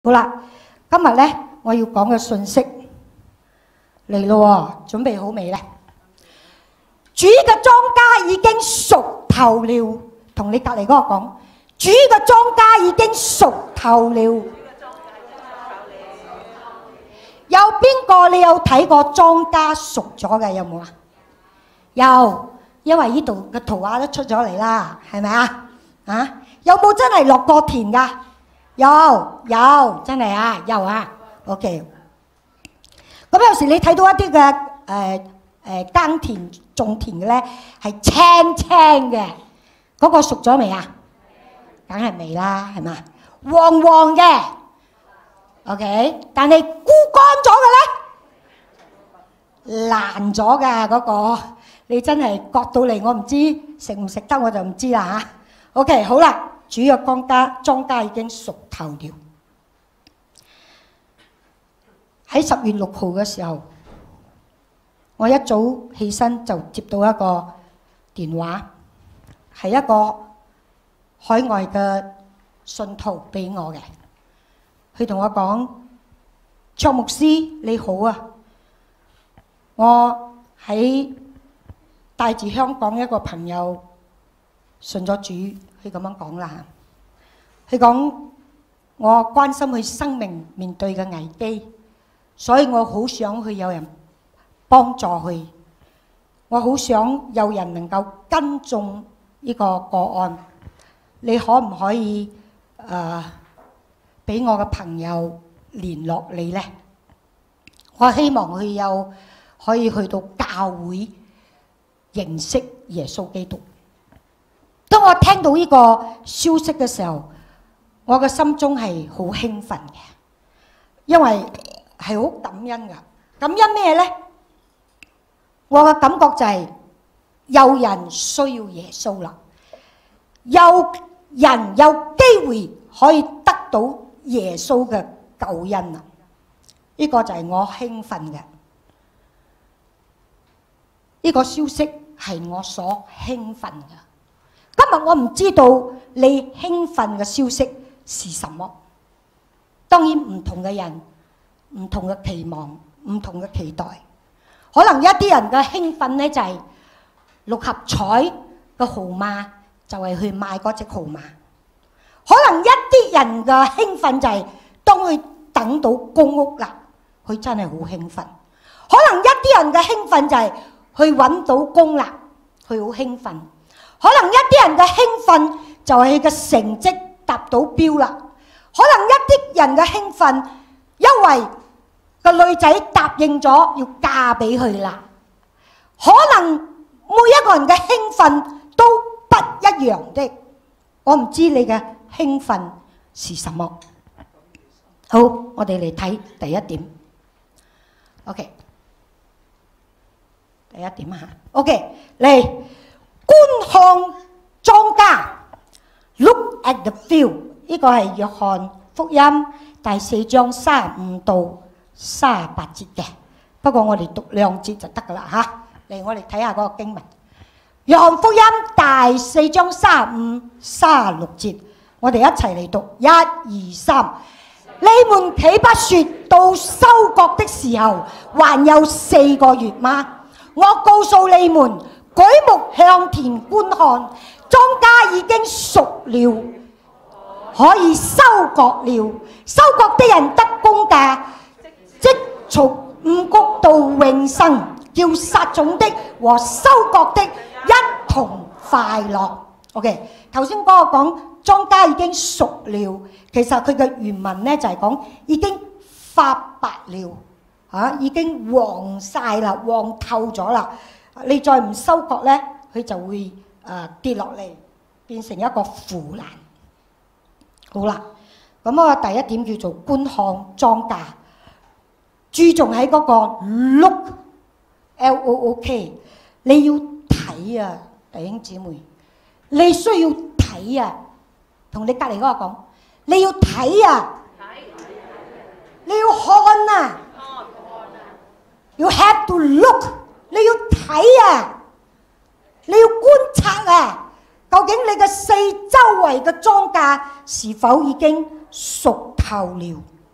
好啦，今日咧我要講嘅信息嚟咯，準備好未咧？主嘅莊稼已經熟透了，同你隔離嗰個講，主嘅莊稼已經熟透了。有邊個你有睇過莊稼熟咗嘅有冇啊？有，因為呢度嘅圖畫都出咗嚟啦，係咪啊？啊，有冇真係落過田㗎？有，真係啊，有啊。OK。咁有時你睇到一啲嘅耕田種田嘅咧，係青青嘅，嗰個熟咗未啊？梗係未啦，係嘛？黃黃嘅 ，OK， 但係枯乾咗嘅咧，爛咗㗎嗰個，你真係割到嚟，我唔知食唔食得我就唔知啦嚇。OK， 好啦，主嘅莊稼已經熟透了。喺10月6號嘅時候，我一早起身就接到一個電話，係一個海外嘅信徒俾我嘅。佢同我講：卓牧師你好啊，我喺帶住香港一個朋友信咗主，佢咁樣講啦。佢講我關心佢生命面對嘅危機。所以我好想去有人幫助佢，我好想有人能夠跟蹤呢個個案。你可唔可以俾我嘅朋友聯絡你呢？我希望佢可以去到教會認識耶穌基督。當我聽到呢個消息嘅時候，我嘅心中係好興奮嘅，因為係好感恩噶。感恩咩呢？我嘅感覺就係有人需要耶穌啦，有人有機會可以得到耶穌嘅救恩啦。呢個就係我興奮嘅。呢個消息係我所興奮嘅。今日我唔知道你興奮嘅消息是什麼。當然唔同嘅人，唔同嘅期望，唔同嘅期待，可能一啲人嘅興奮呢就係六合彩嘅號碼，就係去買嗰隻號碼。可能一啲人嘅興奮就係當佢等到公屋啦，佢真係好興奮。可能一啲人嘅興奮就係去揾到工啦，佢好興奮。可能一啲人嘅興奮就係佢嘅成績達到標啦。可能一啲人嘅興奮，因為個女仔答應咗要嫁俾佢啦。可能每一個人嘅興奮都不一樣的。我唔知你嘅興奮是什麼。好，我哋嚟睇第一點。OK， 第一點啊。OK， 嚟觀看莊稼 ，Look at the field。呢個係約翰福音第4章35到38節嘅，不過我哋讀2節就得噶啦嚇。嚟，我哋睇下嗰個經文。約翰福音第4章35、36節，我哋一齊嚟讀，1、2、3。你們豈不說到收割的時候還有4個月嗎？我告訴你們，舉目向田觀看，莊稼已經熟了，可以收割了。收割的人得工價，即從五穀到永生，叫撒種的和收割的一同快樂。OK， 頭先嗰個講莊稼已經熟了，其實佢嘅原文呢就係講已經發白了，已經黃晒啦，黃透咗啦。你再唔收割呢，佢就會跌落嚟，變成一個腐爛。好啦，咁我第一點叫做觀看莊稼，注重喺嗰個 look L-O-O-K， 你要睇啊，弟兄姊妹，你需要睇啊，同你隔離嗰個講，你要睇啊，你要看啊，You have to look， 你要睇啊，你要觀察啊。究竟你嘅四周圍嘅莊稼是否已經熟透了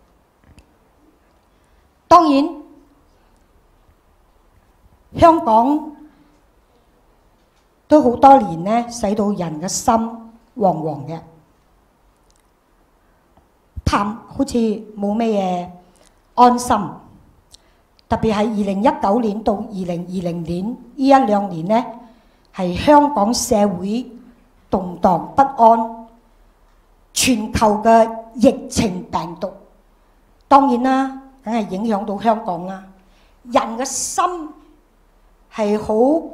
當然香港都好多年呢，使到人嘅心惶惶嘅，好似冇咩嘢安心。特別係2019年到2020年呢一兩年呢，係香港社會動盪不安，全球嘅疫情病毒，當然啦，梗係影響到香港啦。人嘅心係好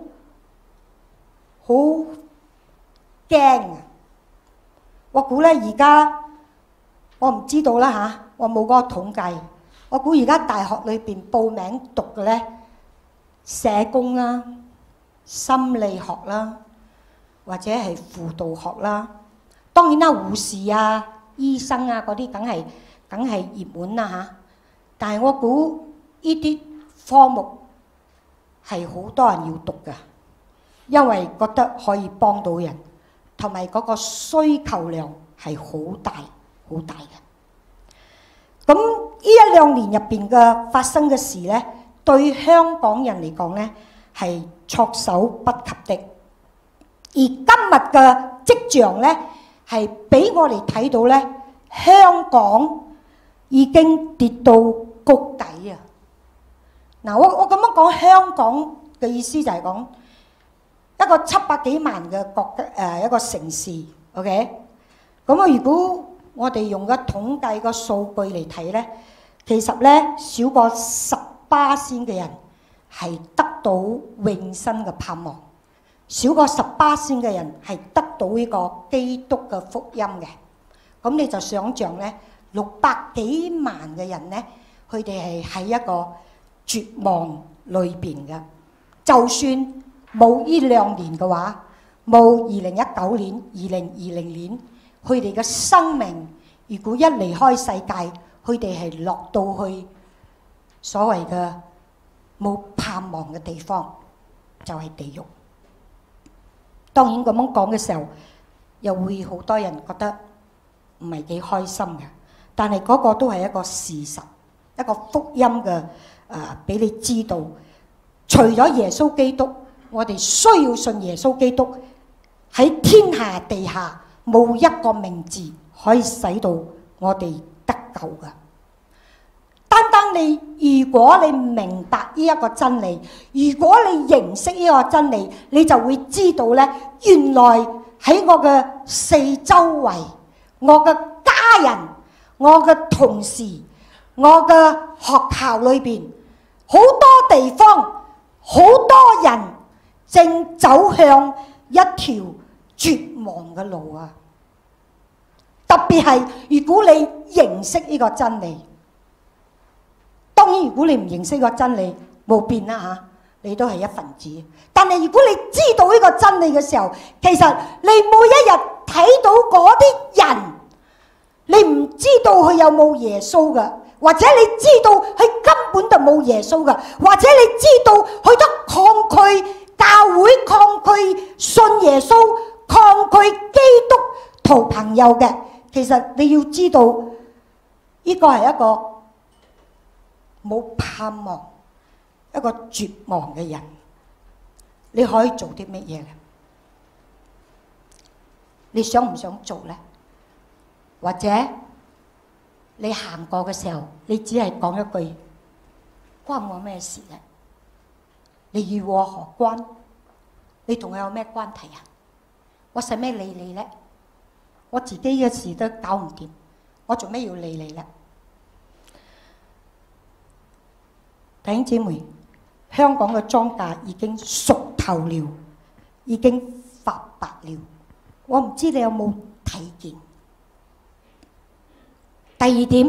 驚啊！我估咧而家我唔知道啦嚇，我冇嗰個統計。我估而家大學裏邊報名讀嘅咧，社工啦、心理學啦，或者係輔導學啦。當然啦，護士啊、醫生啊嗰啲梗係熱門啦嚇。但係我估呢啲科目係好多人要讀㗎，因為覺得可以幫到人，同埋嗰個需求量係好大好大嘅。咁呢一兩年入邊嘅發生嘅事呢，對香港人嚟講呢係措手不及的。而今日嘅跡象呢，係俾我哋睇到呢，香港已經跌到谷底啊！嗱，我咁樣講香港嘅意思就係講一個700幾萬嘅一個城市 ，OK？ 咁啊，如果我哋用嘅統計個數據嚟睇呢，其實呢少過10%嘅人係得到永生嘅盼望，少過10%嘅人係得到呢個基督嘅福音嘅。咁你就想像呢，600幾萬嘅人呢，佢哋係喺一個絕望裏邊嘅。就算冇呢2年嘅話，冇2019年、2020年。佢哋嘅生命，如果一離開世界，佢哋係落到去所謂嘅冇盼望嘅地方，就係地獄。當然咁樣講嘅時候，又會好多人覺得唔係幾開心嘅。但係嗰個都係一個事實，一個福音嘅俾你知道。除咗耶穌基督，我哋需要信耶穌基督，喺天下地下冇一個名字可以使到我哋得救嘅。單單如果你明白呢一個真理，如果你認識呢個真理，你就會知道呢，原來喺我嘅四周圍，我嘅家人、我嘅同事、我嘅學校裏邊，好多地方、好多人正走向一條絕望嘅路啊！特別係如果你認識呢個真理，當然如果你唔認識呢個真理，冇變啦嚇，你都係一份子。但係如果你知道呢個真理嘅時候，其實你每一日睇到嗰啲人，你唔知道佢有冇耶穌㗎，或者你知道佢根本就冇耶穌㗎，或者你知道佢都抗拒教會、抗拒信耶穌、抗拒基督徒朋友嘅。其實你要知道，呢個係一個冇盼望、一個絕望嘅人。你可以做啲乜嘢咧？你想唔想做咧？或者你行過嘅時候，你只係講一句關我咩事咧？你與我何關？你同我有咩關係啊？我使咩理你咧？我自己嘅事都搞唔掂，我做咩要理你咧？弟兄姊妹，香港嘅莊稼已經熟透了，已經發白了。我唔知你有冇睇見？第二點，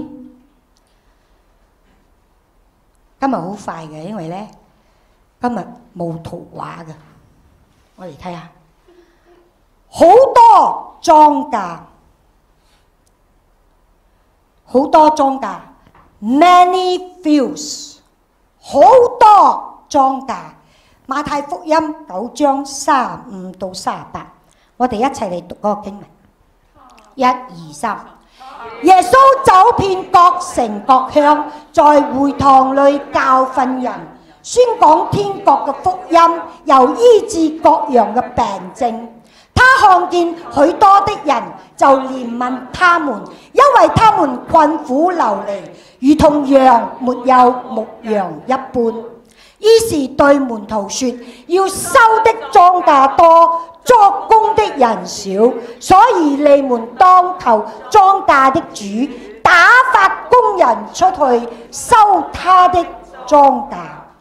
今日好快嘅，因為咧今日冇圖畫嘅，我嚟睇下。好多莊稼，好多莊稼 ，many fields， 好多莊稼。馬太福音9章35到38，我哋一齊嚟讀嗰個經文，1、2、3。 耶穌走遍各城各鄉，在會堂裏教訓人，宣講天國嘅福音，又醫治各樣嘅病症。他看見許多的人，就憐憫他們，因為他們困苦流離，如同羊沒有牧羊一般。於是對門徒說：要收的莊稼多，作工的人少，所以你們當求莊稼的主打發工人出去收他的莊稼。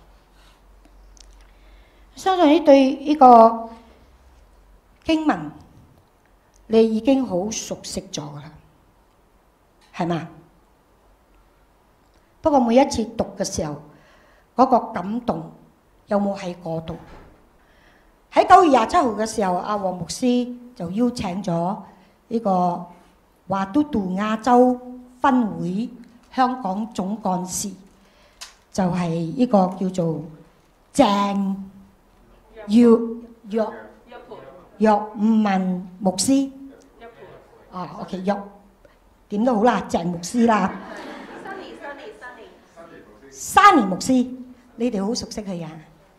相信呢對呢個經文，你已經好熟悉咗啦，係嘛？不過每一次讀嘅時候，嗰個感動有冇喺嗰度？喺9月27號嘅時候，阿黃牧師就邀請咗呢個華都杜亞洲分會香港總幹事，就係呢個叫做鄭若文牧師。OK， 點都好啦，鄭牧師啦。Sunny牧師，你哋好熟悉佢啊。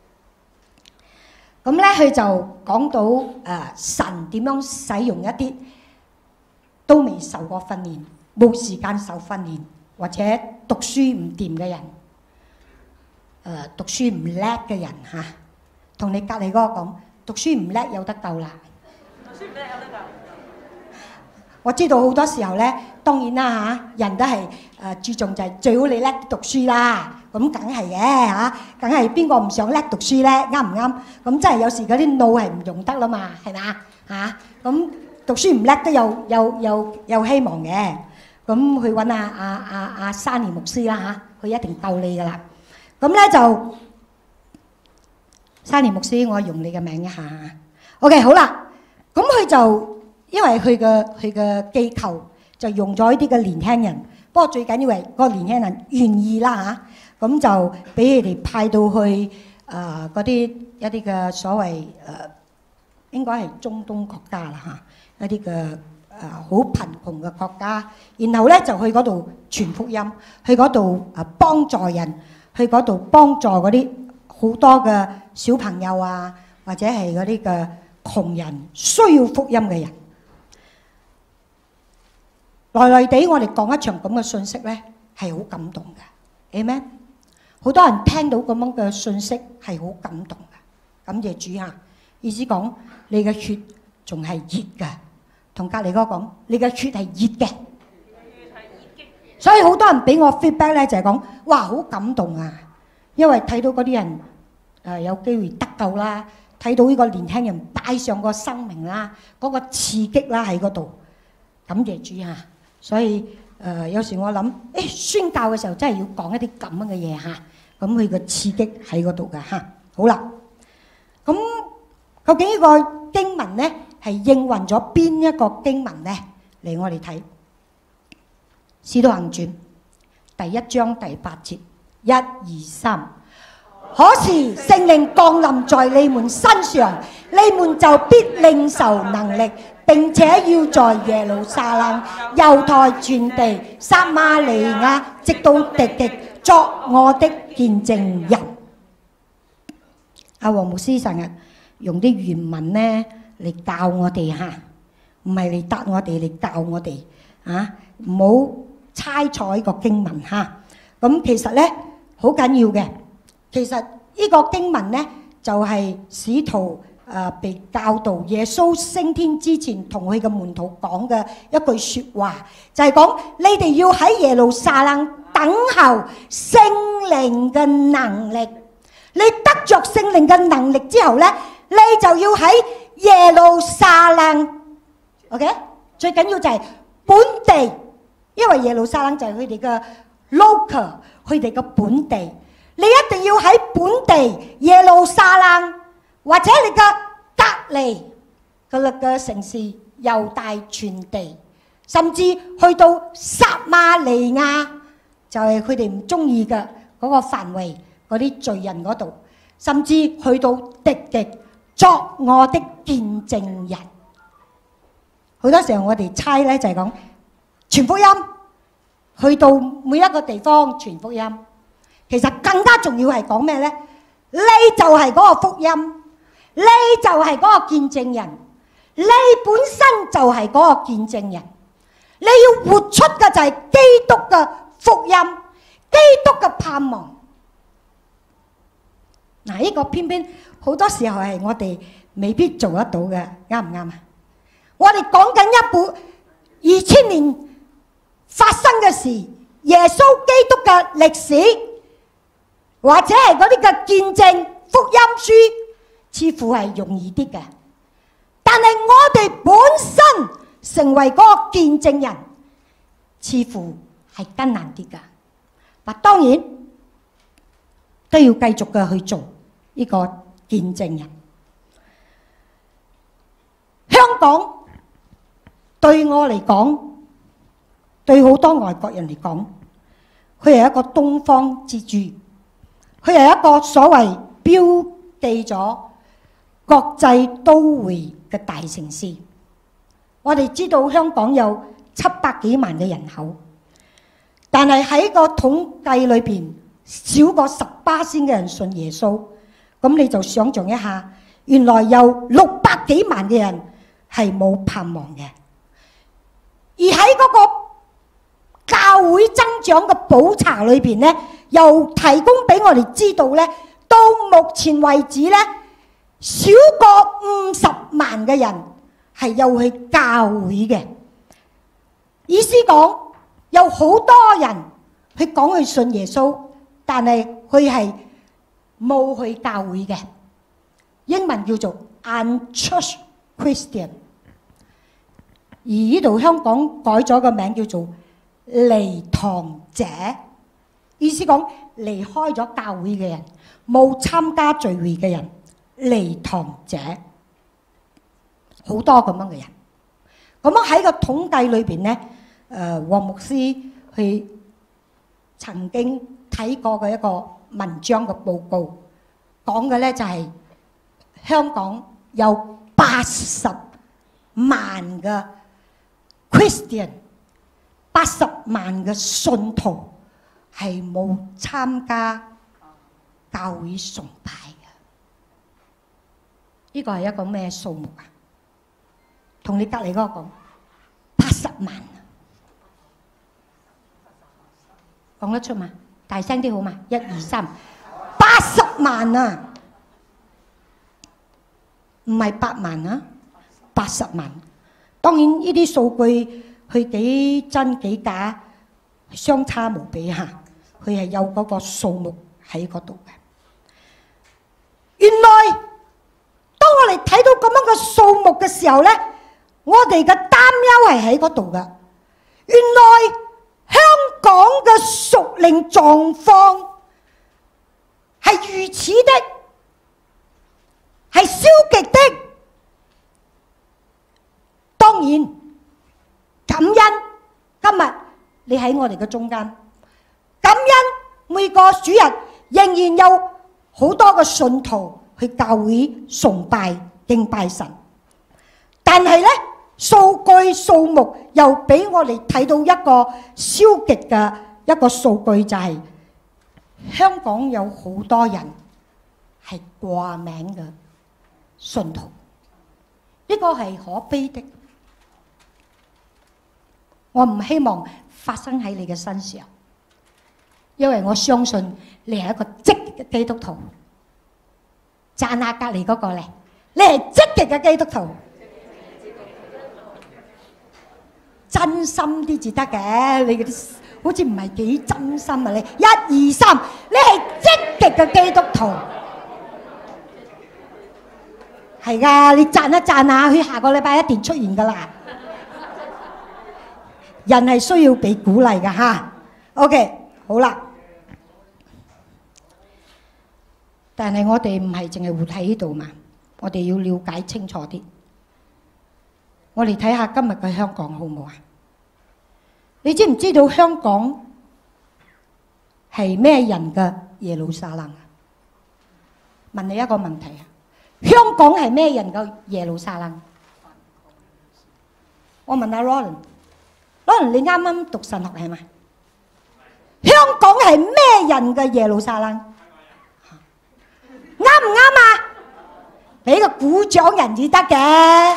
咁咧，佢就講到神點樣使用一啲都未受過訓練、冇時間受訓練或者讀書唔掂嘅人，讀書唔叻嘅人嚇，同你隔離嗰個講，讀書唔叻有得救啦。讀書唔叻有得救。我知道好多時候咧，當然啦嚇，人都係注重就係最好你叻讀書啦。咁梗係嘅嚇，梗係邊個唔想叻讀書咧？啱唔啱？咁真係有時嗰啲腦係唔用得啦嘛，係咪嚇？咁讀書唔叻都有希望嘅。咁去揾阿Sunny牧師啦嚇，佢一定救你噶啦。咁咧就Sunny牧師，我用你嘅名一下。OK， 好啦。咁佢就因為佢嘅機構就用咗呢啲嘅年輕人，不過最緊要係嗰個年輕人願意啦嚇。咁就俾佢哋派到去嗰啲一啲嘅所謂應該係中東國家啦嚇，一啲嘅好貧窮嘅國家，然後咧就去嗰度傳福音，去嗰度幫助人，去嗰度幫助嗰啲好多嘅小朋友啊，或者係嗰啲嘅窮人需要福音嘅人。來來地我哋講一場咁嘅信息咧，係好感動嘅，Amen。好多人聽到咁樣嘅信息係好感動嘅，感謝主啊！意思講你嘅血仲係熱嘅，同隔離嗰個講你嘅血係熱嘅，所以好多人俾我 feedback 咧就係講哇好感動啊！因為睇到嗰啲人有機會得救啦，睇到呢個年輕人帶上個生命啦，嗰個刺激啦喺嗰度，感謝主啊！所以有時我諗宣教嘅時候真係要講一啲咁樣嘅嘢嚇，咁佢個刺激喺嗰度㗎嚇。好啦，咁究竟呢個經文咧係應運咗邊一個經文咧？嚟我哋睇《使徒行傳》第1章第8節，1、2、3。可是聖靈降臨在你們身上，你們就必領受能力。並且要在耶路撒冷、猶太全地、撒瑪利亞，直到地極，作我的見證人。阿黃牧師成日用啲原文咧嚟教我哋嚇，唔係嚟答我哋，嚟教我哋啊，唔好猜錯個經文嚇。咁其實咧好緊要嘅，其實呢個經文咧就係使徒被教導耶穌升天之前同佢嘅門徒講嘅一句説話，就係講你哋要喺耶路撒冷等候聖靈嘅能力。你得着聖靈嘅能力之後咧，你就要喺耶路撒冷 ，OK？ 最緊要就係本地，因為耶路撒冷就係佢哋嘅 local， 佢哋嘅本地。你一定要喺本地耶路撒冷。或者你嘅隔離嘅城市猶大全地，甚至去到撒瑪利亞，就係佢哋唔中意嘅嗰個範圍，嗰啲罪人嗰度，甚至去到地極作我的見證人。好多時候我哋猜咧就係講傳福音，去到每一個地方傳福音。其實更加重要係講咩呢？你就係嗰個福音，你就係嗰個見證人，你本身就係嗰個見證人。你要活出嘅就係基督嘅福音，基督嘅盼望。嗱，呢個偏偏好多時候係我哋未必做得到嘅，啱唔啱啊？我哋講緊一部2000年發生嘅事，耶穌基督嘅歷史，或者係嗰啲嘅見證福音書，似乎係容易啲嘅。但係我哋本身成為嗰個見證人，似乎係艱難啲㗎。嗱，當然都要繼續嘅去做呢個見證人。香港對我嚟講，對好多外國人嚟講，佢係一個東方之珠，佢係一個所謂標記咗國際都會嘅大城市。我哋知道香港有700幾萬嘅人口，但係喺個統計裏邊，少過10%嘅人信耶穌。咁你就想象一下，原來有600幾萬嘅人係冇盼望嘅。而喺嗰個教會增長嘅普查裏邊呢，又提供俾我哋知道呢，到目前為止呢，少過50萬嘅人係有去教會嘅。意思講，有好多人去講去信耶穌，但係佢係冇去教會嘅。英文叫做 unchurched Christian。而呢度香港改咗個名叫做離堂者，意思講離開咗教會嘅人，冇參加聚會嘅人，離堂者，好多咁樣嘅人。咁樣喺個統計裏邊呢，黃牧師去曾經睇過嘅一個文章嘅報告，講嘅呢就係香港有80萬嘅Christian， 80萬嘅信徒係冇參加教會崇拜嘅。呢個係一個咩數目啊？同你隔離嗰個講80萬，講得出嘛？大聲啲好嘛？1、2、3，80萬啊！唔係8萬啊，80萬。當然呢啲數據佢幾真幾假，相差無比嚇。佢係有嗰個數目喺嗰度嘅。原來當我哋睇到咁樣嘅數目嘅時候呢，我哋嘅擔憂係喺嗰度嘅。原來香港嘅屬靈狀況係如此的，係消極的。當然感恩今日你喺我哋嘅中間，感恩每個主日仍然有好多嘅信徒去教會崇拜敬拜神。但係呢，數據數目又俾我哋睇到一個消極嘅一個數據，就係香港有好多人係掛名嘅信徒，呢個係可悲的。我唔希望發生喺你嘅身上，因為我相信你係一個積極嘅基督徒。讚下隔離嗰個咧，你係積極嘅基督徒，真心啲至得嘅。你嗰啲好似唔係幾真心啊！你1、2、3，你係積極嘅基督徒，係噶。你讚一讚下，佢下個禮拜一定出現噶啦。人係需要被鼓勵嘅嚇。OK， 好啦。但係我哋唔係淨係活喺呢度嘛，我哋要了解清楚啲。我哋睇下今日嘅香港好唔好啊？你知唔知道香港係咩人嘅耶路撒冷啊？問你一個問題啊，香港係咩人嘅耶路撒冷？我問下 Roland。 可能你啱啱讀神學係咪？香港係咩人嘅耶路撒冷？啱唔啱啊？俾個鼓掌人至得嘅。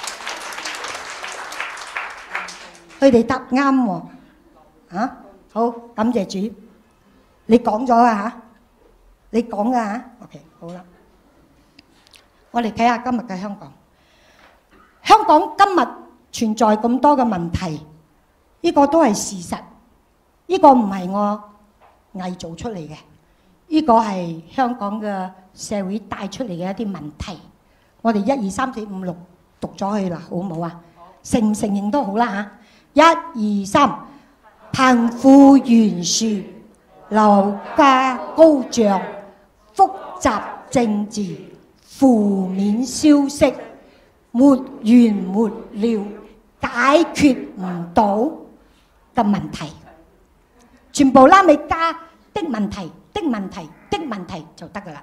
佢哋答啱喎。啊，好，感謝主。你講咗啊嚇？你講㗎嚇 ？OK， 好啦。我哋睇下今日嘅香港。香港今日存在咁多嘅問題，呢個都係事實。呢個唔係我偽造出嚟嘅，呢個係香港嘅社會帶出嚟嘅一啲問題。我哋1、2、3、4、5、6讀咗去啦，好唔好啊？承唔承認都好啦嚇。1、2、3，貧富懸殊、樓價高漲、複雜政治、負面消息，沒完沒了，解決唔到嘅問題。全部拉尾加的問題、的問題、的問題就得噶啦。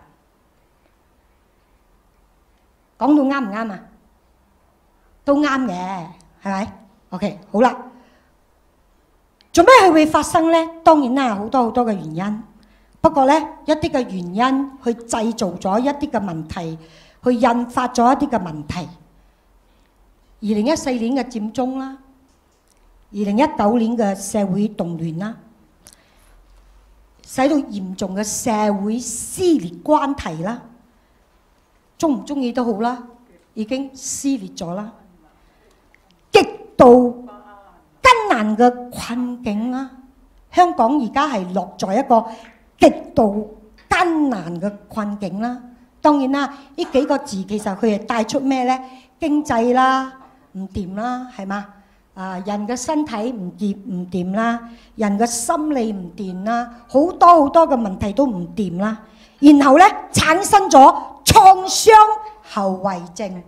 講到啱唔啱啊？都啱嘅，係咪 ？OK， 好啦。做咩佢會發生呢？當然啦，好多好多嘅原因。不過呢，一啲嘅原因去製造咗一啲嘅問題，去引發咗一啲嘅問題。2014年嘅佔中啦，2019年嘅社會動亂啦。使到嚴重嘅社會撕裂關係啦，鍾唔鍾意都好啦，已經撕裂咗啦，極度艱難嘅困境啦。香港而家係落在一個極度艱難嘅困境啦。當然啦，呢幾個字其實佢係帶出咩呢？經濟啦，唔掂啦，係嘛？人嘅身體唔掂啦，人嘅心理唔掂啦，好多好多嘅問題都唔掂啦，然後呢產生咗創傷後遺症。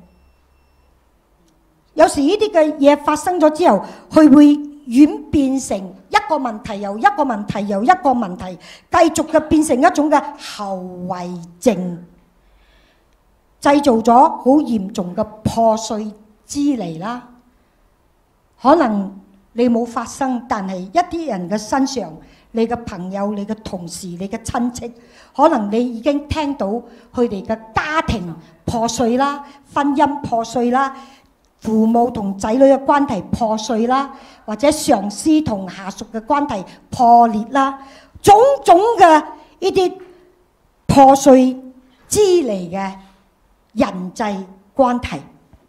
有時呢啲嘅嘢發生咗之後，佢會演變成一個問題又一個問題又一個問題，繼續嘅變成一種嘅後遺症，製造咗好嚴重嘅破碎支離啦。可能你冇發生，但係一啲人嘅身上，你嘅朋友、你嘅同事、你嘅親戚，可能你已經聽到佢哋嘅家庭破碎啦、婚姻破碎啦、父母同仔女嘅關係破碎啦，或者上司同下屬嘅關係破裂啦，種種嘅呢啲破碎支離嘅人際關係，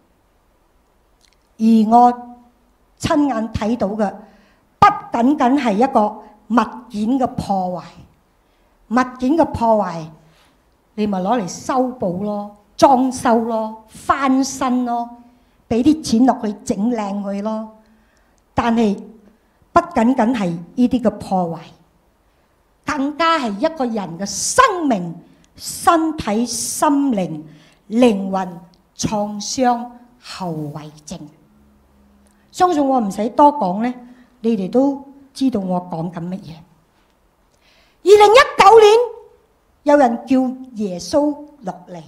而我親眼睇到嘅，不僅僅係一個物件嘅破壞，物件嘅破壞，你咪攞嚟修補咯、裝修咯、翻新咯，俾啲錢落去整靚佢咯。但係不僅僅係呢啲嘅破壞，更加係一個人嘅生命、身體、心靈、靈魂創傷後遺症。相信我唔使多講呢，你哋都知道我講緊乜嘢。2019年有人叫耶穌落嚟，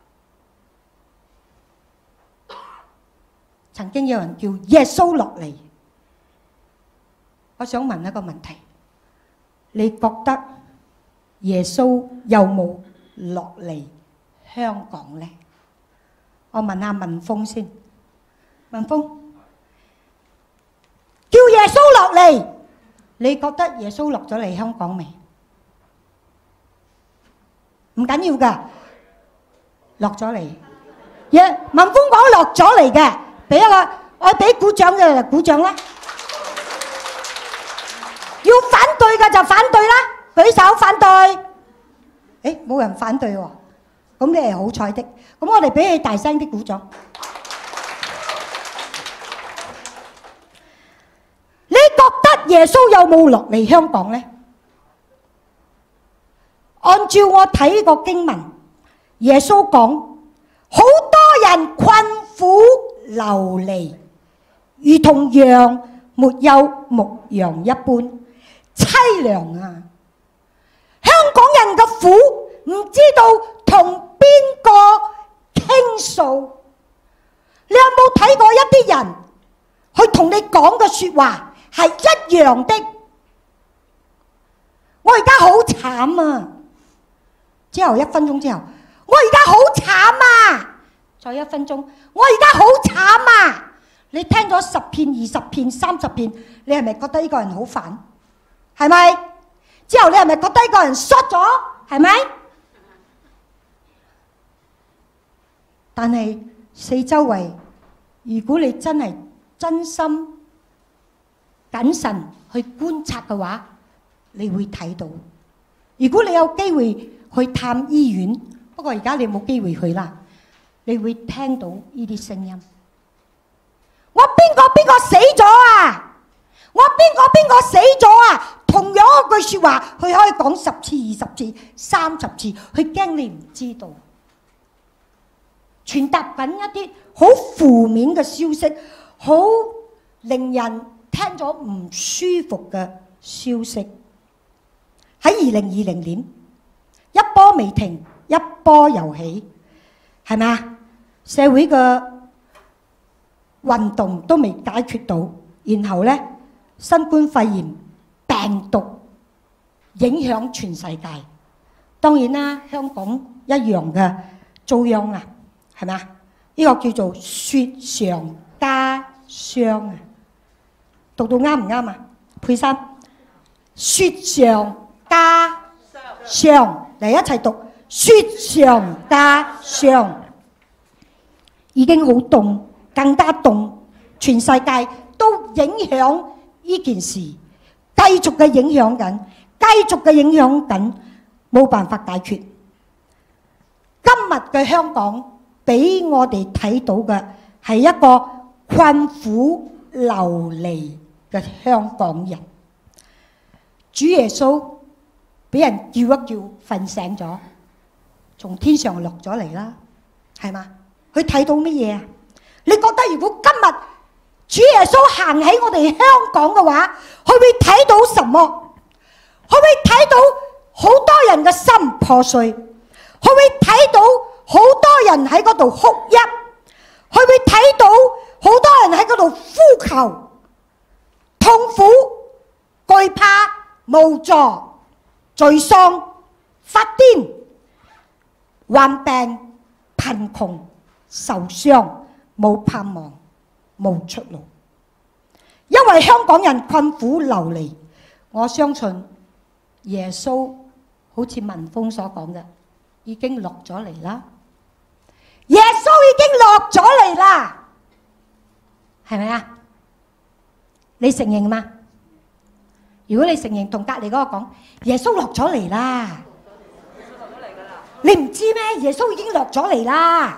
曾經有人叫耶穌落嚟。我想問一個問題，你覺得耶穌有冇落嚟香港呢？我問下文峰先，文峰。叫耶穌落嚟，你覺得耶穌落咗嚟香港未？唔緊要㗎，落咗嚟。文峰講落咗嚟嘅，俾一個我俾鼓掌嘅就鼓掌啦。要反對嘅就反對啦，舉手反對。誒，冇人反對喎，咁你係好彩的。咁我哋俾你大聲啲鼓掌。你覺得耶穌有冇落嚟香港呢？按照我睇個經文，耶穌講，好多人困苦流離，如同羊沒有牧羊一般，凄涼啊！香港人嘅苦唔知道同邊個傾訴。你有冇睇過一啲人去同你講嘅説話？ 係一樣的。我而家好慘啊！之後1分鐘之後，我而家好慘啊！再1分鐘，我而家好慘啊！你聽咗10遍、20遍、30遍，你係咪覺得呢個人好煩？係咪？之後你係咪覺得呢個人衰咗？係咪？但係四周圍，如果你真係真心謹慎去觀察嘅話，你會睇到。如果你有機會去探醫院，不過而家你冇機會去啦，你會聽到呢啲聲音。我邊個死咗啊！我邊個死咗啊！同樣一句説話，佢可以講10次、20次、30次，佢驚你唔知道，傳達緊一啲好負面嘅消息，好令人聽咗唔舒服嘅消息。喺2020年，一波未停，一波又起，係咪啊？社會嘅運動都未解決到，然後呢，新冠肺炎病毒影響全世界。當然啦，香港一樣嘅遭殃啊，係咪啊？呢個叫做雪上加霜啊！讀到啱唔啱啊？佩珊，雪上加霜，嚟一齊讀雪上加霜。已經好凍，更加凍，全世界都影響呢件事，繼續嘅影響緊，冇辦法解決。今日嘅香港俾我哋睇到嘅係一個困苦流離嘅香港人。主耶穌俾人叫一叫，瞓醒咗，從天上落咗嚟啦，係嘛？佢睇到乜嘢啊？你覺得如果今日主耶穌行喺我哋香港嘅話，佢會睇到什麼？佢會睇到好多人嘅心破碎，佢會睇到好多人喺嗰度哭泣，佢會睇到好多人喺嗰度呼求、痛苦、懼怕、無助、沮喪、發癲、患病、貧窮、受傷、冇盼望、冇出路。因為香港人困苦流離，我相信耶穌好似文峰所講嘅，已經落咗嚟啦。耶穌已經落咗嚟啦，係咪啊？你承認嗎？如果你承認，同隔離嗰個講，耶穌落咗嚟啦。你唔知咩？耶穌已經落咗嚟啦。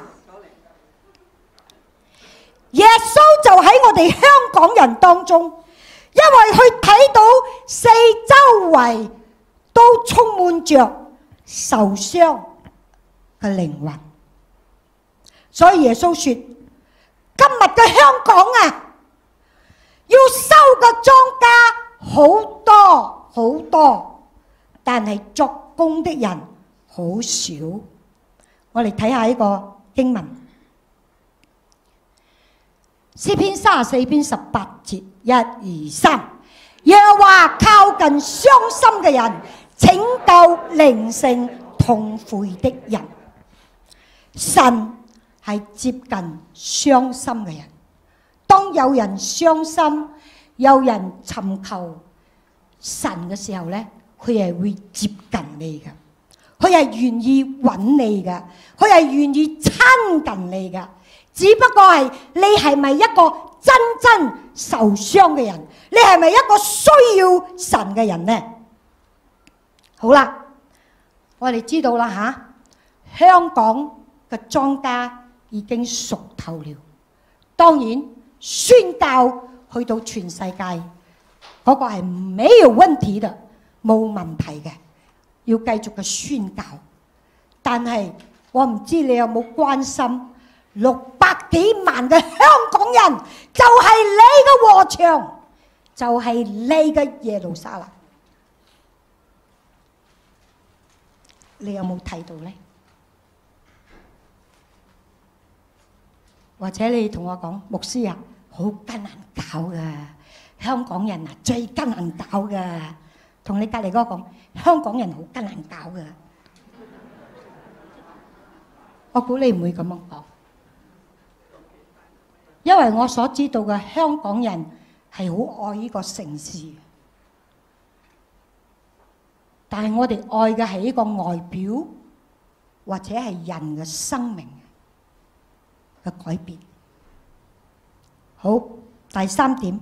耶穌就喺我哋香港人當中，因為佢睇到四周圍都充滿着受傷嘅靈魂，所以耶穌說：今日嘅香港啊，要收嘅莊稼好多好多，但係作工的人好少。我哋睇下呢個經文。詩篇34篇18節1、2、3，耶和華靠近傷心嘅人，拯救靈性痛悔的人。神係接近傷心嘅人。當有人傷心，有人尋求神嘅時候呢，佢係會接近你嘅，佢係願意揾你嘅，佢係願意親近你嘅。只不過係你係咪一個真受傷嘅人？你係咪一個需要神嘅人呢？好啦，我哋知道啦吓，香港嘅莊稼已經熟透了。當然宣教去到全世界嗰個係沒有問題的，冇問題嘅，要繼續嘅宣教。但係我唔知你有冇關心600幾萬嘅香港人，就係你嘅禾場，就係你嘅耶路撒冷。你有冇睇到呢？或者你同我講，牧師啊，好艱難搞㗎， 香港人啊最艱難搞㗎，同你隔離嗰個講，香港人好艱難搞㗎。我估你唔會咁樣講，因為我所知道嘅香港人係好愛呢個城市，但係我哋愛嘅係呢個外表或者係人嘅生命嘅改變。好，第三點，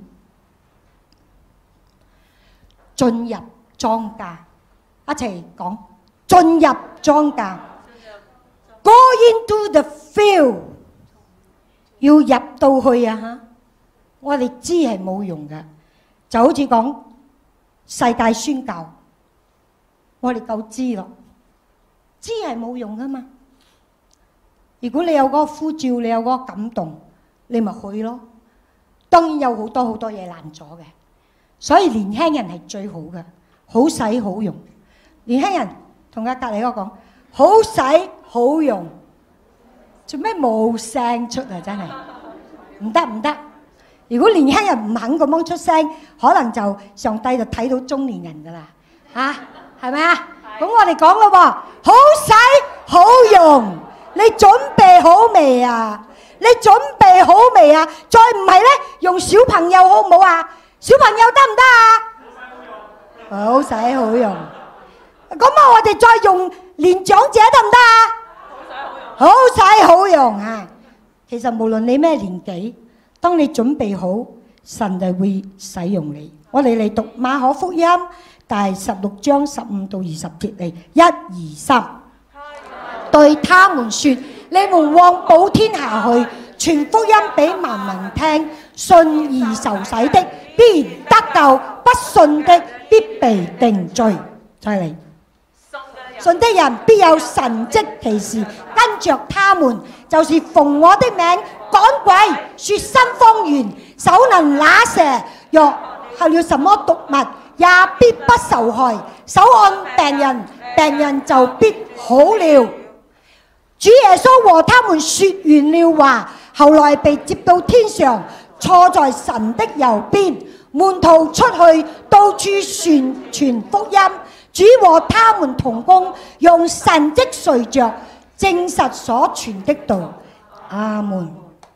進入莊稼，一齊講進入莊稼。Go into the field， 要入到去啊！嚇，我哋知係冇用嘅，就好似講世界宣教，我哋夠知咯，知係冇用噶嘛。如果你有嗰個呼召，你有嗰個感動，你咪去咯。當然有好多嘢難咗嘅，所以年輕人係最好嘅，好使好用。年輕人同佢隔離嗰個講，好使好用，做咩冇聲出啊？真係唔得！如果年輕人唔肯咁樣出聲，可能就上帝就睇到中年人噶啦，嚇係咪啊？咁我哋講咯喎，好使好用，你準備好未啊？你準備好未啊？再唔係咧，用小朋友好唔好啊？小朋友得唔得啊？好使好用。咁啊，我哋再用年長者得唔得啊？好使好用啊！其實無論你咩年紀，當你準備好，神就會使用你。我哋嚟讀馬可福音第16章15到20節嚟，1、2、3，對他們說：你們往普天下去，傳福音俾萬民聽。信而受洗的必然得救，不信的必被定罪。再嚟。信的人必有神蹟奇事跟着他們，就是奉我的名趕鬼、說新方言、手能拿蛇，若吃了什麼毒物，也必不受害。手按病人，病人就必好了。主耶穌和他們說完了話，後來被接到天上，坐在神的右邊。門徒出去，到處傳福音。主和他們同工，用神蹟隨着證實所傳的道。阿門。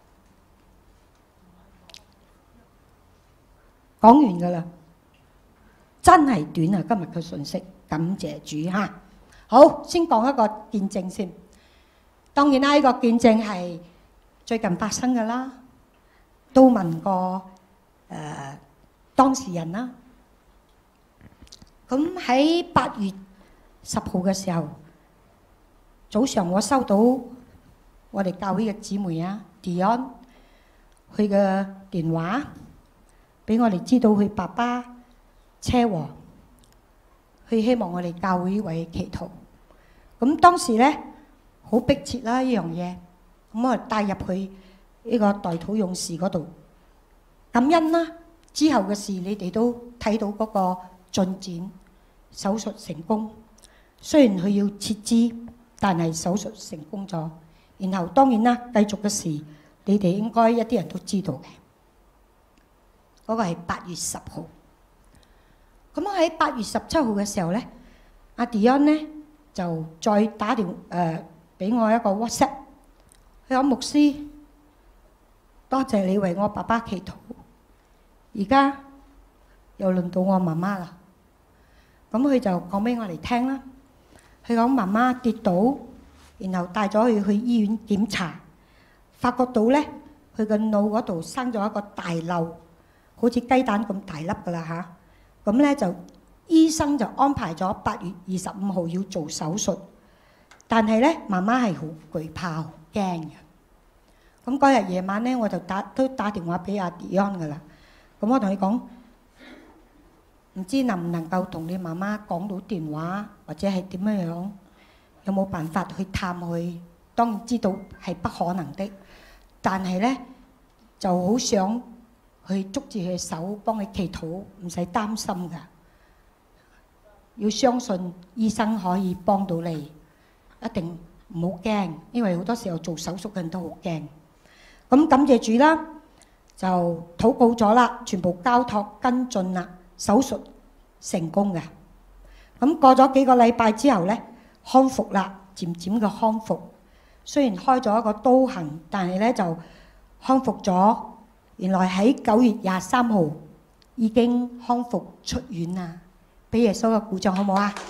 講完噶啦，真係短啊！今日嘅信息，感謝主嚇。好，先講一個見證先。當然啦，呢個見證係最近發生嘅啦，都問過當事人啦。咁喺8月10號嘅時候，早上我收到我哋教會嘅姊妹啊 Dion 佢嘅電話，俾我哋知道佢爸爸車禍，佢希望我哋教會為佢祈禱。咁當時咧好迫切啦呢樣嘢，咁我帶入去呢個代禱勇士嗰度感恩啦。之後嘅事你哋都睇到嗰個進展。手術成功，雖然佢要切肢，但係手術成功咗。然後當然啦，繼續嘅事，你哋應該一啲人都知道嘅。嗰個係8月10號。咁我喺8月17號嘅時候咧，阿 Dion 咧就再打電俾我一個 WhatsApp，佢講牧師，多謝你為我爸爸祈禱，而家又輪到我媽媽啦。咁佢就講俾我哋聽啦。佢講媽媽跌倒，然後帶咗佢去醫院檢查，發覺到咧佢個腦嗰度生咗一個大瘤，好似雞蛋咁大粒噶啦嚇。咁咧就醫生就安排咗8月25號要做手術，但係咧媽媽係好懼怕、好驚嘅。咁嗰日夜晚咧我就都打電話俾阿 Dion 噶啦。咁我同佢講，唔知能唔能夠同你媽媽講到電話，或者係點樣，有冇辦法去探佢？當然知道係不可能的，但係咧就好想去捉住佢手，幫佢祈禱，唔使擔心㗎。要相信醫生可以幫到你，一定唔好驚，因為好多時候做手術嘅人都好驚。咁感謝主啦！ 就禱告咗啦，全部交託跟進啦，手術成功嘅。咁過咗幾個禮拜之後呢，康復啦，漸漸嘅康復。雖然開咗一個刀痕，但係呢就康復咗。原來喺9月23號已經康復出院啦。俾耶穌嘅鼓掌好唔好啊？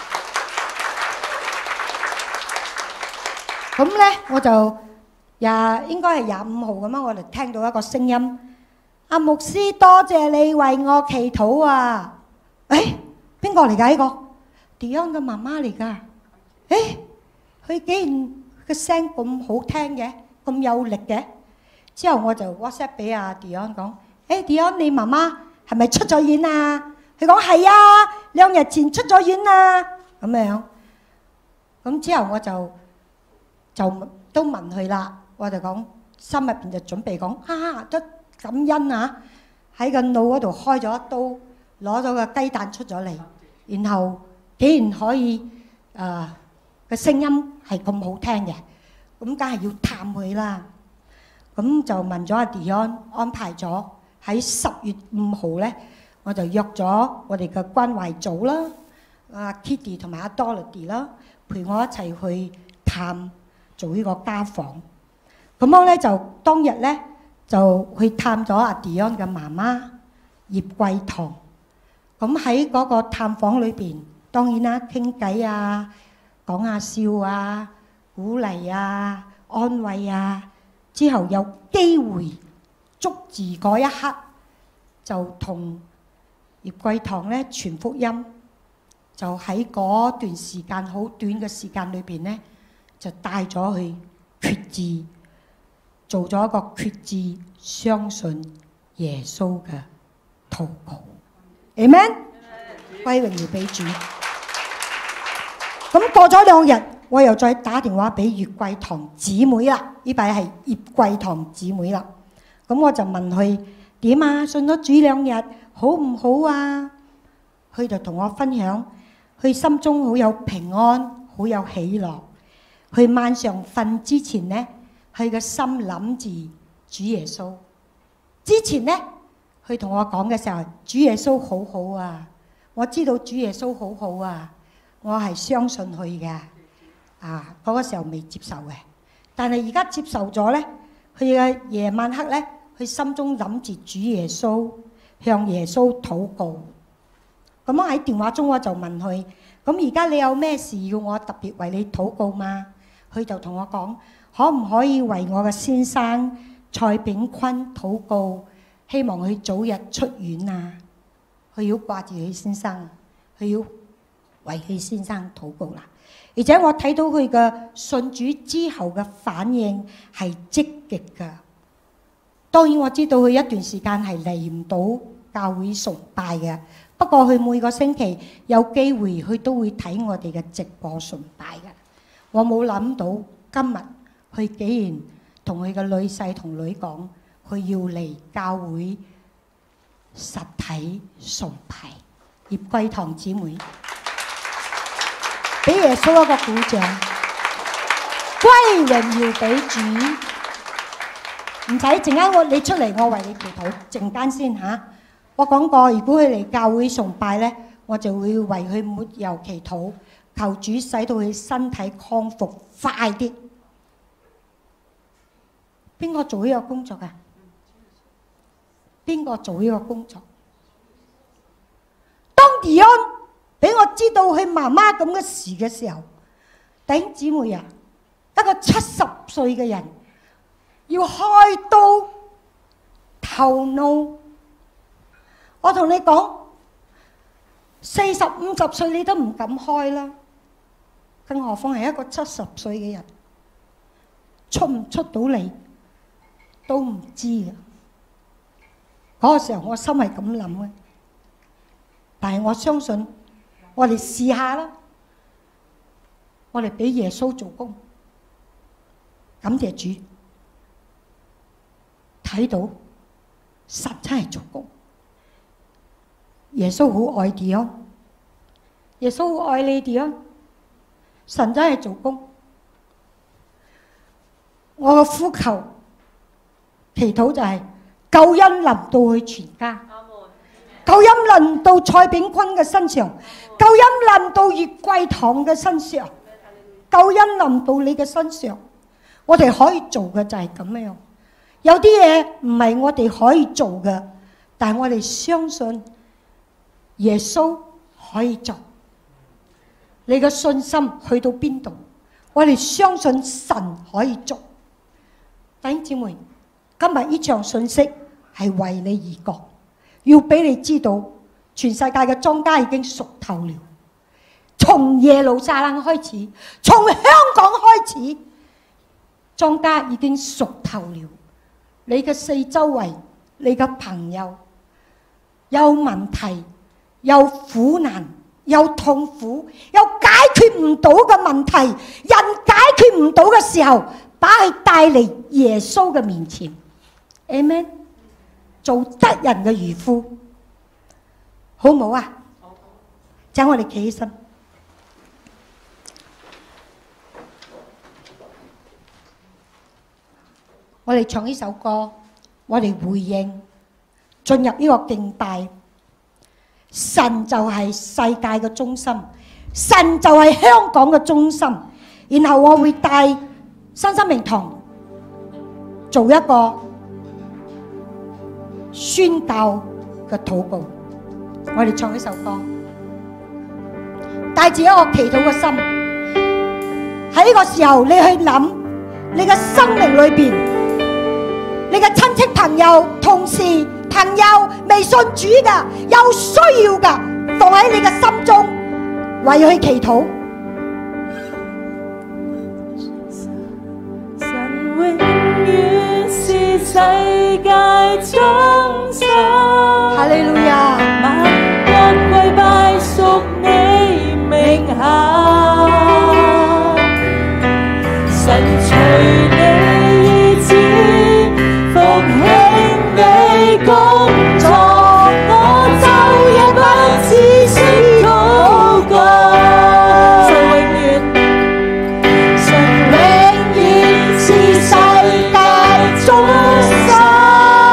咁呢我就應該係25號咁樣，我哋聽到一個聲音：阿牧師，多謝你為我祈禱啊！誒，邊個嚟㗎？呢個 Dion 嘅媽媽嚟㗎。誒，佢竟然個聲咁好聽嘅，咁有力嘅。之後我就 WhatsApp 俾阿 Dion 講：誒 Dion，你媽媽係咪出咗院啊？佢講係啊，2日前出咗院啊，咁樣。咁之後我就都問佢啦，我就講心入邊就準備講都感恩啊！喺個腦嗰度開咗一刀，攞咗個雞蛋出咗嚟，然後竟然可以個聲音係咁好聽嘅，咁梗係要探佢啦。咁就問咗阿 Dion， 安排咗喺10月5號呢，我就約咗我哋嘅關懷組啦，阿 Kitty 同埋阿 Dorothy 啦，陪我一齊去探做呢個家訪。咁我呢就當日呢就去探咗阿 Dion 嘅媽媽葉桂堂。咁喺嗰個探訪裏邊，當然啦，傾偈啊，講下笑啊，鼓勵啊，安慰啊。之後有機會捉住嗰一刻，就同葉桂堂呢傳福音，就喺嗰段時間好短嘅時間裏邊呢，就帶咗去決志，做咗一個決志，相信耶穌嘅禱告。Amen， 歸榮耀俾主。咁過咗2日，我又再打電話俾葉桂堂姊妹啦。呢排係葉桂堂姊妹啦。咁我就問佢點啊？信咗主2日，好唔好啊？佢就同我分享，佢心中好有平安，好有喜樂。佢晚上瞓之前呢，佢嘅心諗住主耶穌。之前呢，佢同我講嘅時候，主耶穌好好啊，我知道主耶穌好好啊，我係相信佢嘅。嗰個時候未接受嘅，但係而家接受咗呢，佢嘅夜晚黑呢，佢心中諗住主耶穌，向耶穌禱告。咁我喺電話中我就問佢：咁而家你有咩事要我特別為你禱告嗎？佢就同我講：可唔可以為我嘅先生蔡炳坤禱告，希望佢早日出院啊？佢要掛住佢先生，佢要為佢先生禱告啦。而且我睇到佢嘅信主之後嘅反應係積極嘅。當然我知道佢一段時間係嚟唔到教會崇拜嘅，不過佢每個星期有機會佢都會睇我哋嘅直播崇拜嘅。我冇諗到今日佢竟然同佢嘅女婿同女講，佢要嚟教會實體崇拜。葉桂堂姊妹，俾耶穌一個鼓掌，歸榮耀俾主。唔使陣間你出嚟，我為你祈禱。陣間先嚇。我講過，如果佢嚟教會崇拜呢，我就會為佢抹油祈禱，求主使到佢身體康復快啲。邊個做呢個工作㗎？邊個做呢個工作？當Dion俾我知道佢媽媽咁嘅事嘅時候，弟兄姊妹啊，一個70歲嘅人要開刀頭腦，我同你講，40、50歲你都唔敢開啦，更何況係一個70歲嘅人，出唔出到嚟都唔知啊！嗰個時候我心係咁諗嘅，但係我相信我哋試下啦，我哋俾耶穌做工，感謝主，睇到神真係做工。耶穌好愛Dion，耶穌好愛你Dion，神真係做工。我嘅呼求祈禱就係救恩臨到佢全家，救恩臨到蔡炳坤嘅身上，救恩臨到葉桂堂嘅身上，救恩臨到你嘅身上。我哋可以做嘅就係咁樣。有啲嘢唔係我哋可以做嘅，但係我哋相信耶穌可以做。你嘅信心去到邊度？我哋相信神可以做。弟兄姊妹，今日呢場信息係為你而講，要俾你知道全世界嘅莊稼已經熟透了。從耶路撒冷開始，從香港開始，莊稼已經熟透了。你嘅四周圍，你嘅朋友有問題，有苦難，有痛苦，有解決唔到嘅問題，人解決唔到嘅時候，把佢帶嚟耶穌嘅面前。Amen。做得人嘅漁夫，好唔好啊？請我哋企起身。我哋唱呢首歌，我哋回應，進入呢個敬拜。神就係世界嘅中心，神就係香港嘅中心。然後我會帶新生命堂做一個宣教嘅禱告。我哋唱呢首歌，帶住一個祈禱嘅心。喺呢個時候，你去諗你嘅生命裏邊，你嘅親戚朋友、同事、朋友未信主嘅，有需要嘅，放喺你嘅心中，為佢祈禱。 神永遠是世界中心， 哈利路亞， 萬國跪拜屬你名下，神隨你意志復興你工作，我晝夜不止息禱告。神永遠是世界中心。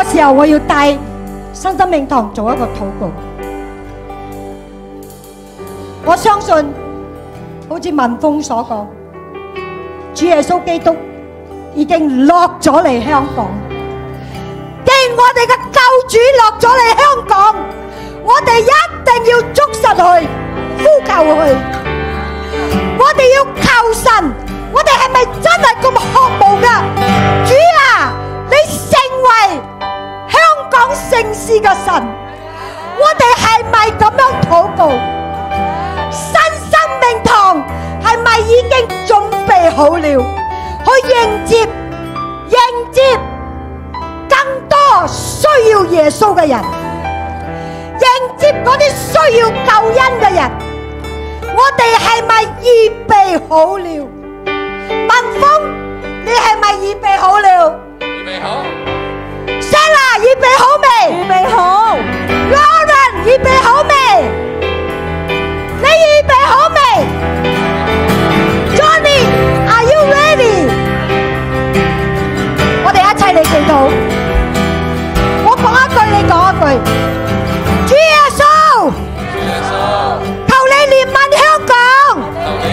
個時候我要帶新生命堂做一個禱告。我相信好似文峰所講，主耶穌基督已經落咗嚟香港。既然我哋嘅救主落咗嚟香港，我哋一定要捉實佢，呼求佢。我哋要求神，我哋係咪真係咁渴慕㗎？主啊，你成為香港城市嘅神，我哋係咪咁樣禱告？新生命堂係咪已經準備好了去迎接更多需要耶穌嘅人，迎接嗰啲需要救恩嘅人？我哋係咪預備好了？文峰，你係咪預備好了？ 預備好。 Sarah， 預備好未？ 預備好。 Lauren， 預備好未？你預備好未？ Johnny，Are you ready？ 我哋一齊嚟祈禱。我講一句，你講一句。主耶穌，求你憐憫香港，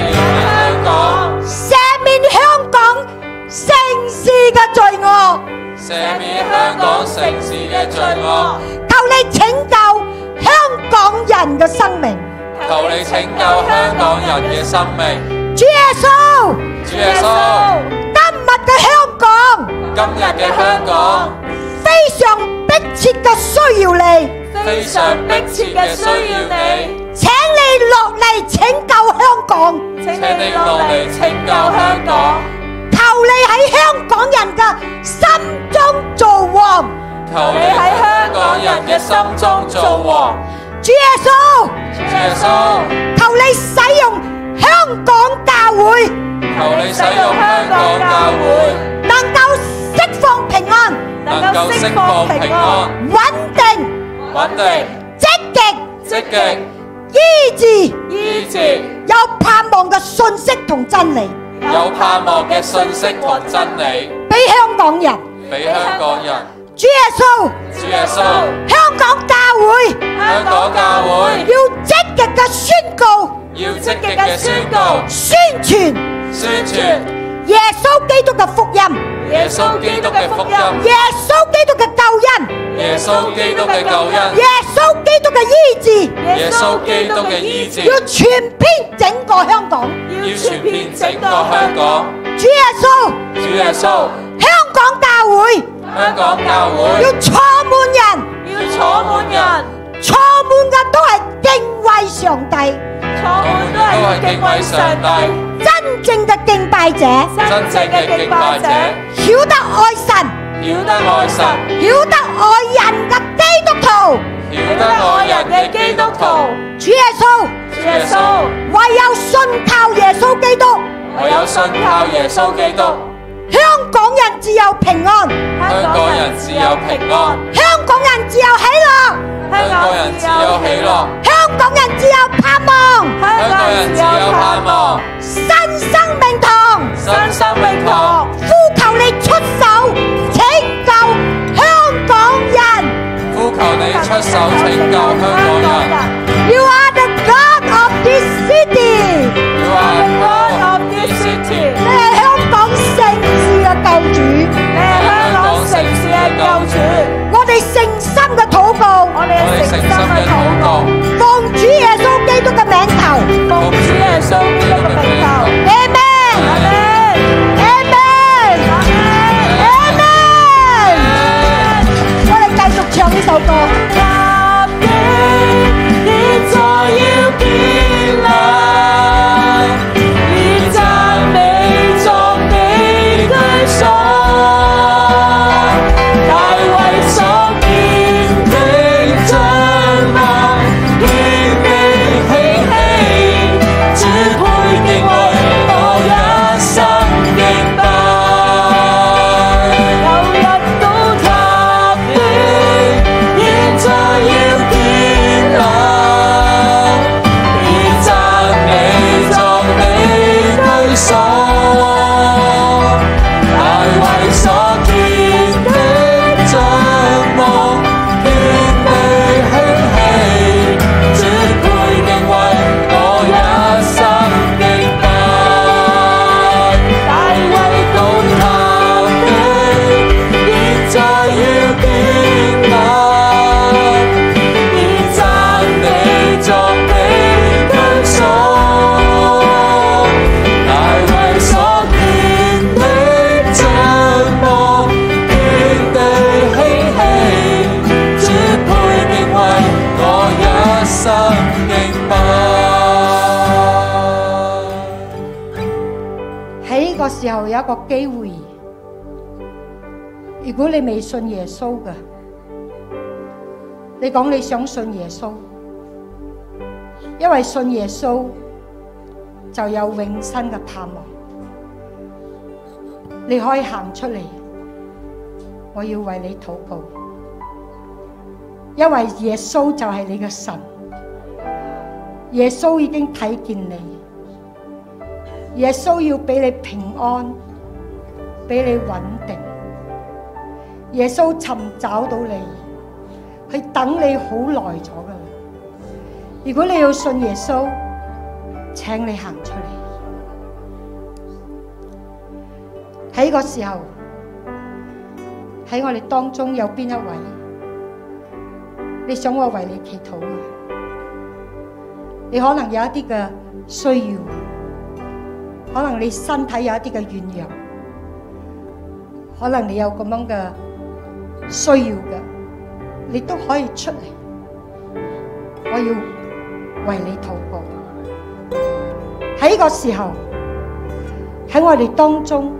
赦免香港城市嘅罪惡， 赦免香港城市嘅罪惡。 求你拯救香港人嘅生命， 求你拯救香港人嘅生命。 主耶穌， 主耶穌， 今日嘅香港， 今日嘅香港非常迫切嘅需要你， 非常迫切嘅需要你， 請你落嚟拯救香港， 請你落嚟拯救香港。 求你喺香港人嘅心中做王， 求你喺香港人嘅心中做王。 主耶穌， 主耶穌， 求你使用香港教會， 求你使用香港教會， 能夠釋放平安， 能夠釋放平安， 穩定， 穩定， 積極， 醫醫治， 治， 有盼望嘅信息同真理， 有盼望嘅信息同真理， 俾香港人。 俾香港人。 主耶穌， 主耶穌， 香港教會香港教會要積極嘅宣告、 要積極嘅宣告、 宣傳宣傳耶穌基督嘅福音， 耶穌基督嘅福音， 耶穌基督嘅救恩， 耶穌基督嘅救恩， 耶穌基督嘅醫治， 耶穌基督嘅醫治， 要傳遍整個香港。 要傳遍整個香港。 主耶穌， 主耶穌， 香港教會香港教會要坐滿人， 要坐滿人， 坐滿嘅都係敬畏上帝， 坐滿都係敬畏上帝， 真正嘅敬拜者， 真正嘅敬拜者， 曉得愛神， 曉得愛神， 曉得愛人嘅基督徒。 曉得愛人嘅基督徒。 主耶穌， 主耶穌， 唯有信靠耶穌基督， 唯有信靠耶穌基督， 香港人自有平安， 香港人自有平安， 香港人自有喜樂， 香港人自有喜樂， 香港人自有盼望， 香港人自有盼望。 新生命堂， 新生命堂， 呼求你出手拯救香港人。 呼求你出手拯救香港人。 You are the God of this city. You are the God of this city. 你係香港城市嘅救主， 你係香港城市嘅救主。 我哋誠心嘅禱告， 我哋誠心嘅禱告， 奉主耶穌基督嘅名求， 奉主耶穌基督嘅名求。 Amen. Amen. Amen. 我哋繼續唱呢首歌。 一個機會。如果你未信耶穌嘅，你講你想信耶穌，因為信耶穌就有永生嘅盼望。你可以行出嚟，我要為你禱告，因為耶穌就係你嘅神，耶穌已經睇見你，耶穌要俾你平安，俾你穩定。耶穌尋找到你，佢等你好耐咗噶啦。如果你要信耶穌，請你行出嚟。喺呢個時候，喺我哋當中有邊一位，你想我為你祈禱嘅？你可能有一啲嘅需要，可能你身體有一啲嘅軟弱，可能你有咁樣嘅需要嘅，你都可以出嚟。我要為你禱告。喺呢個時候，喺我哋當中，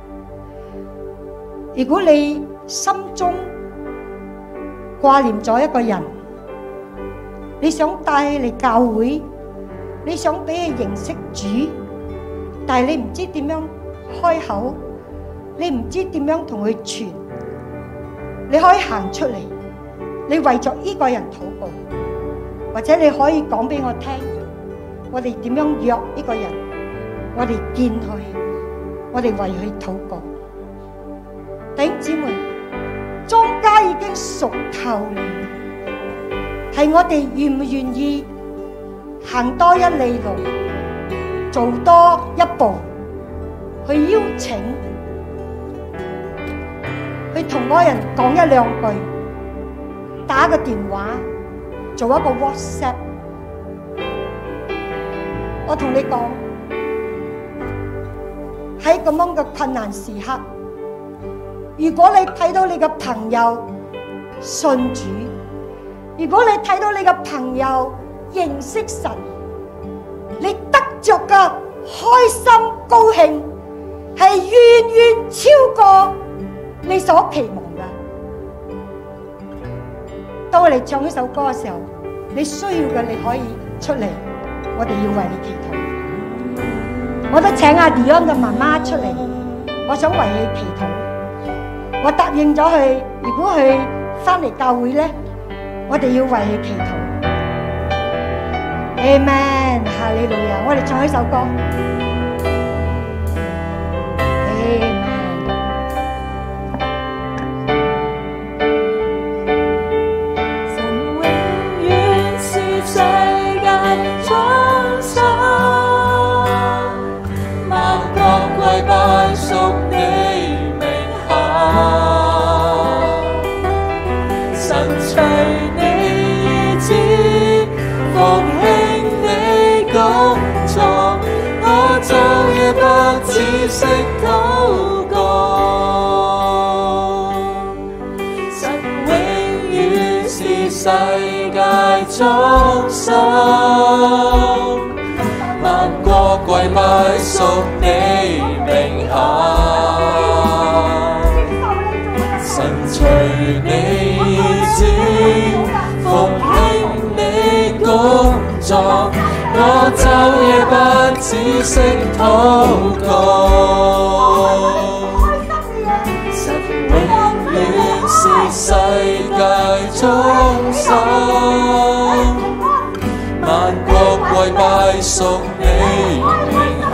如果你心中掛念咗一個人，你想帶嚟教會，你想俾佢認識主，但係你唔知點樣開口，你唔知點樣同佢傳，你可以行出嚟，你為咗呢個人禱告，或者你可以講俾我聽，我哋點樣約呢個人，我哋見佢，我哋為佢禱告。弟兄姊妹，莊家已經熟透你，係我哋願唔願意行多一里路，做多一步，去邀請，去同嗰個人講一兩句，打個電話，做一個 WhatsApp。我同你講，喺咁樣嘅困難時刻，如果你睇到你嘅朋友信主，如果你睇到你嘅朋友認識神，你得着嘅開心高興係遠遠超過你所期望嘅。當我哋唱呢首歌嘅時候，你需要嘅你可以出嚟，我哋要為你祈禱。我都請阿 Dion 嘅媽媽出嚟，我想為佢祈禱。我答應咗佢，如果佢翻嚟教會咧，我哋要為佢祈禱。Amen， 哈利路亞！我哋唱呢首歌。 識禱告，神永遠是世界中心，萬國跪拜屬你名下，神隨你意志，復興你工作，我晝夜不止息禱告，神永遠是世界中心，萬國跪拜屬你名下，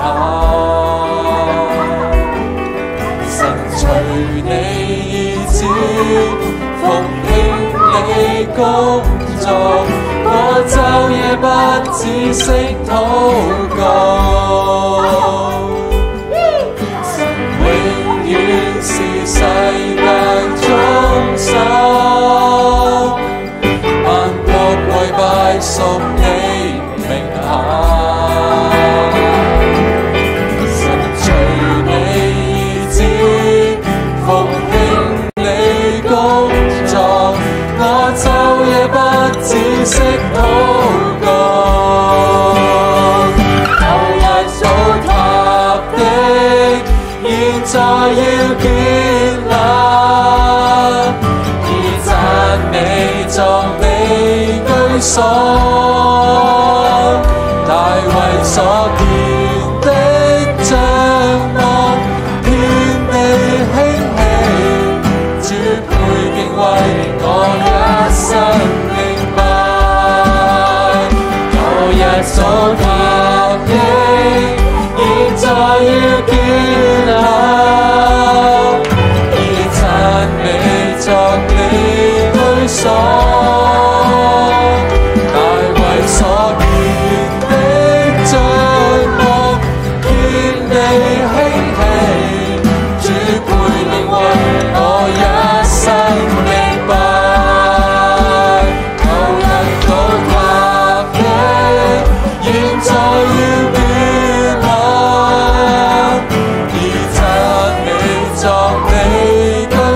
神隨你意志，復興你工作，我晝夜不止息禱告，神永遠是世界中心，萬國跪拜屬你名下，神隨你意志，復興你工作，我晝夜不止息禱告，後日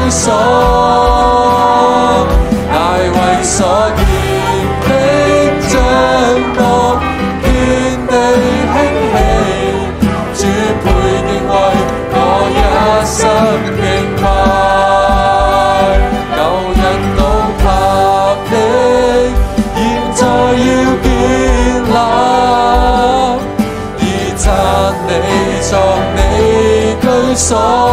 居所，大衛所見的帳幕，遍地興起，主配敬畏，我一生敬拜。舊日倒塌的，現在要建立，以讚你作你居所，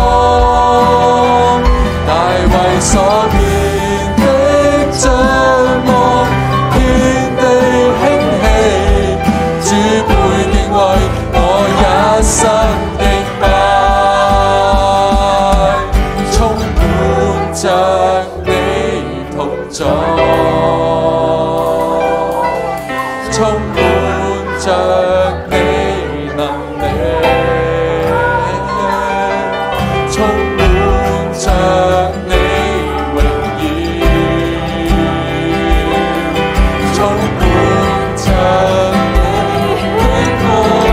大衛所見的帳幕，遍地興起，主配敬畏，我一生敬拜，充滿着你同在，充滿着你能力，充滿着你榮耀，充滿着你的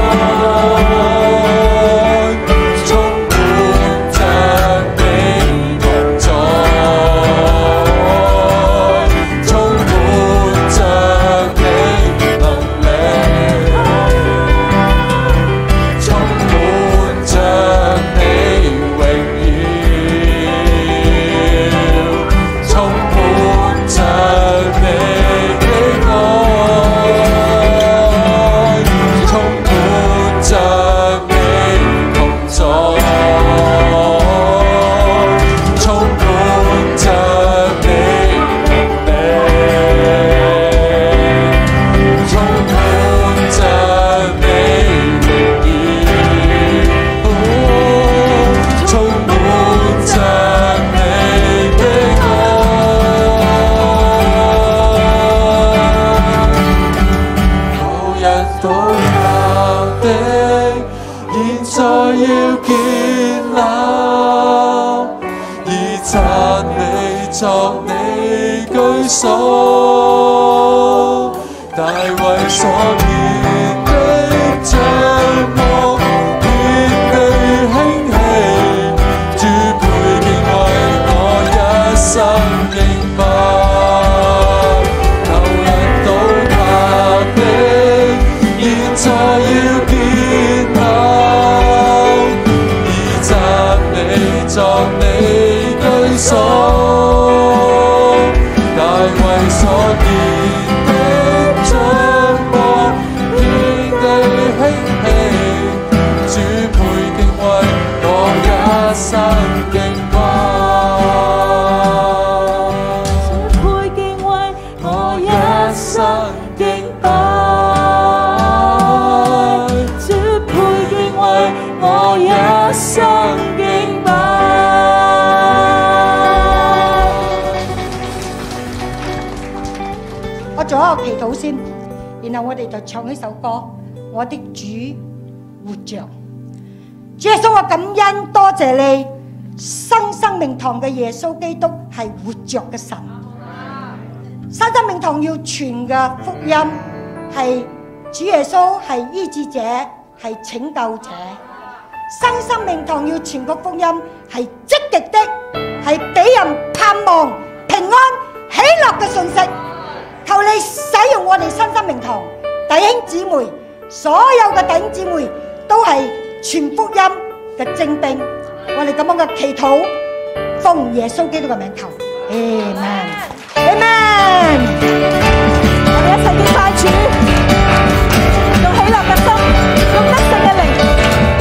愛，充滿着你同在，充滿着你能力，充滿着你榮耀，充滿着你的愛，充滿着你同在，充滿着你能力，充滿着你榮耀，充滿着你的愛，舊日倒塌的，現在要建立，以讚美作你居所，大衛所見的帳幕，遍地興起，主配敬畏，我一生敬拜。舊日倒塌的，現在要建立，以讚美作你居所，大衛所見的帳幕，遍地興起，主配敬畏，我一生敬拜， 主配敬畏，我一生敬拜，主配敬畏，我一生敬拜。 我做一個祈禱先，然後我哋就唱呢首歌《我的主活着》。主耶穌，我感恩多謝你，生命堂嘅耶穌基督係活着嘅神。生命堂要傳嘅福音係主耶穌係醫治者，係拯救者。生命堂要傳嘅福音係積極的，係俾人盼望平安喜樂嘅信息。求你使用我哋生命堂弟兄姊妹，所有嘅弟兄姊妹都係傳福音嘅精兵。我哋咁樣嘅祈禱，奉耶穌基督嘅名求，Amen，Amen。 我哋一齊敬拜主，用喜樂嘅心，用得勝嘅靈。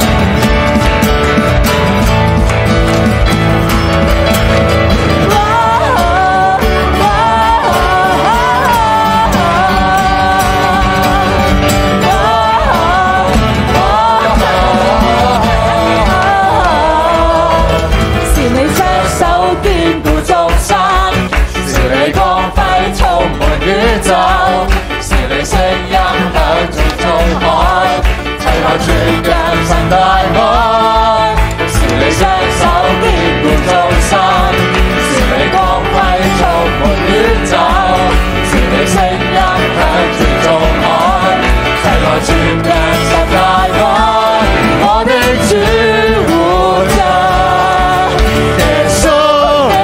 宇宙，是你聲音響盡中海，齊來傳揚神大愛。是你雙手堅固眾生，是你光輝充滿宇宙，是你聲音響盡中海，齊來傳揚神大愛。我的主活着，耶穌。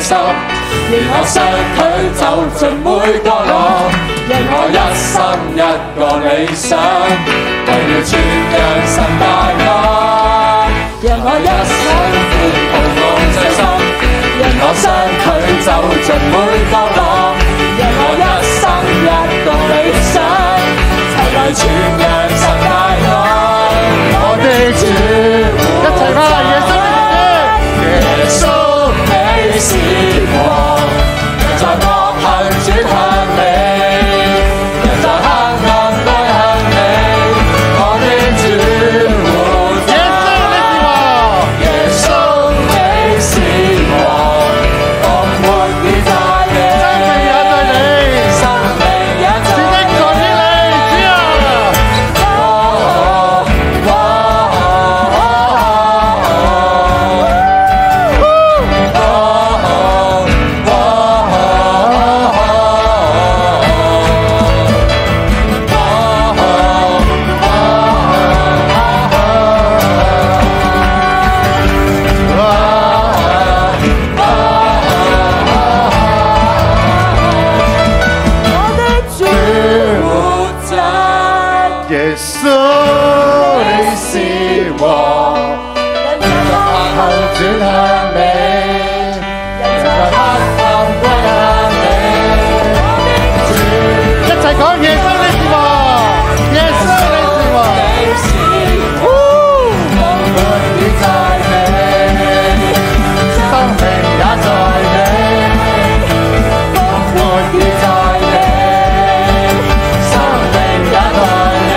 心，願我相距走進每角落，讓我一生一個理想，為了傳揚神大愛，讓我一生歡呼望最深，讓我相距走進每角落，讓我一生一個理想，齊來傳揚神大愛，我的主，一齊吧，耶穌耶穌你是王，人在惡行轉向你，人在黑暗歸向你，我的主活着。耶穌你是王，復活已在你，生命也在你，是的在於你，主啊！耶穌你是王，人在惡行轉向你，人在黑暗歸向你，一齊講耶穌你是王，耶穌你是王，復活已在你，生命也在你，復活已在你，生命也在你。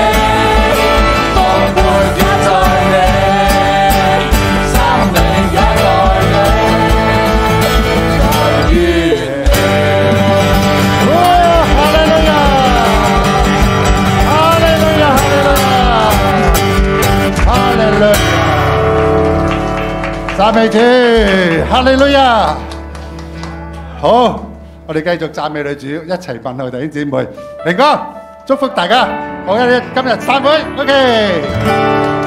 讚美主，哈利路亞！好，我哋繼續讚美女主，一齊問候弟兄姊妹。明哥，祝福大家，好，今日散會，OK。